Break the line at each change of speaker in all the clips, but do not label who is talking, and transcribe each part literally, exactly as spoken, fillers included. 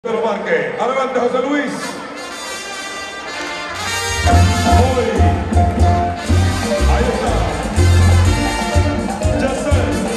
Pero marque. Adelante, José Luis. Hoy. Ahí está. Ya está.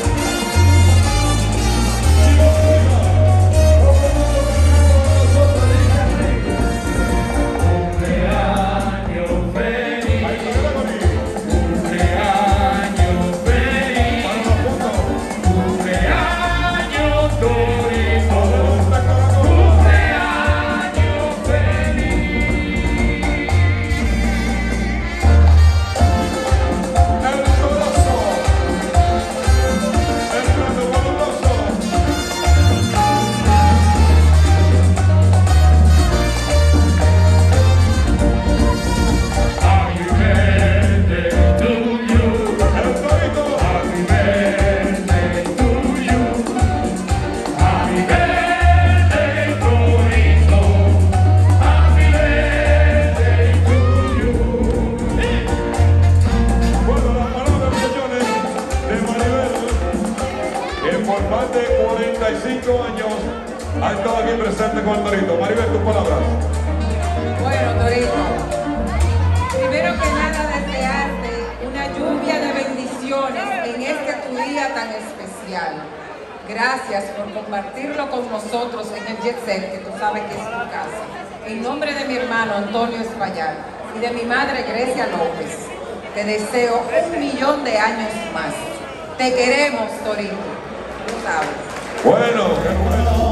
Por más de cuarenta y cinco años ha estado aquí presente con el Torito. Maribel, tus palabras.
Bueno, Torito, primero que nada desearte una lluvia de bendiciones en este tu día tan especial. Gracias por compartirlo con nosotros en el Jet Set, que tú sabes que es tu casa. En nombre de mi hermano Antonio Espaillat y de mi madre Grecia López, te deseo un millón de años más. Te queremos, Torito. Tú sabes.
Bueno, qué bueno.